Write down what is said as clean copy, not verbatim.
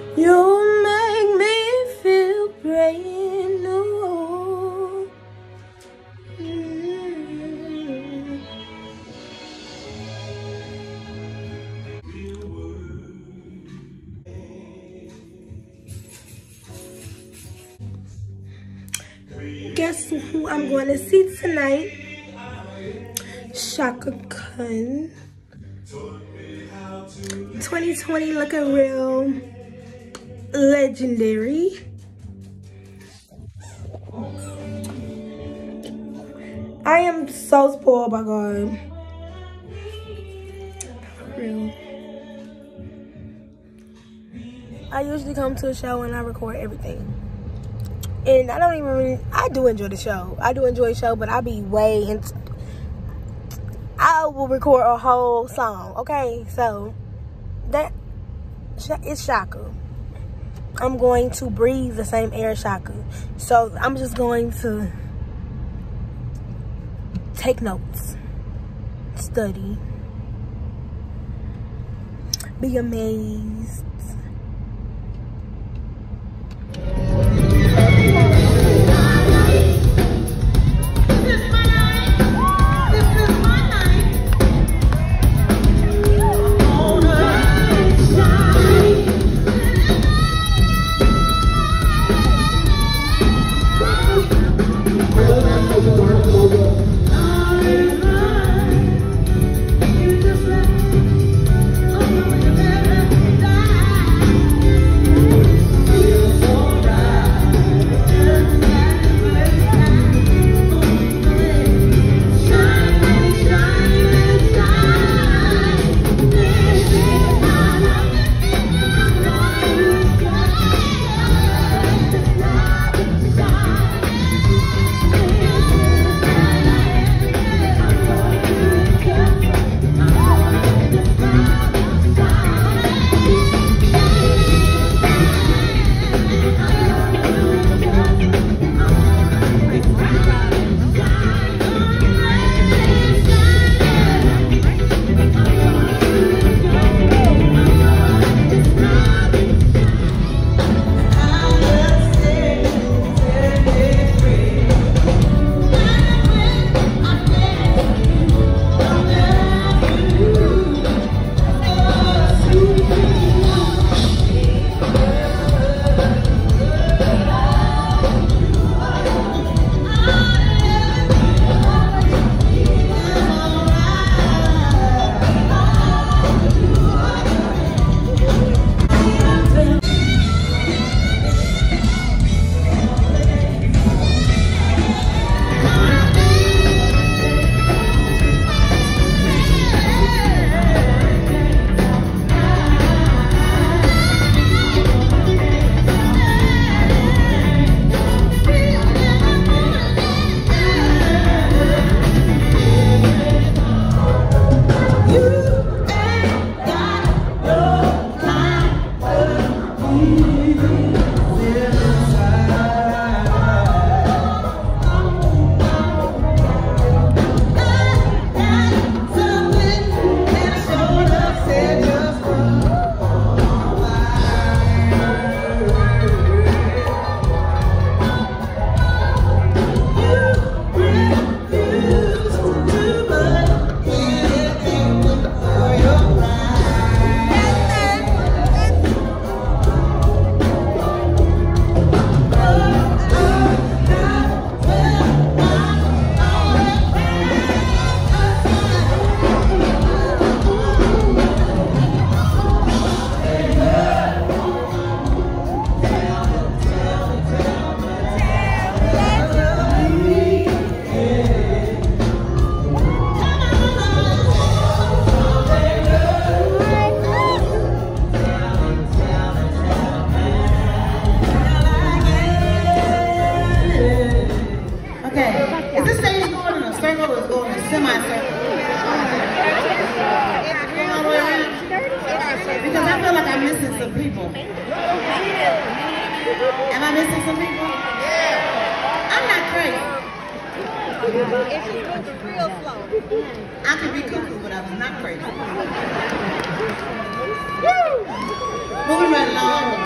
You make me feel brand new. Guess who I'm going to see tonight? Chaka Khan. 2020 looking real legendary. I am so spoiled by God. For real. I usually come to a show and I record everything. And I don't even really, I do enjoy the show. I do enjoy the show, but I be way into, I will record a whole song, okay? So, that is Chaka. I'm going to breathe the same air as Chaka. So, I'm just going to take notes, study, be amazed. Because I feel like I'm missing some people. Am I missing some people? I'm not crazy. If she was real slow. I could be cuckoo, but I was not crazy. Moving right along.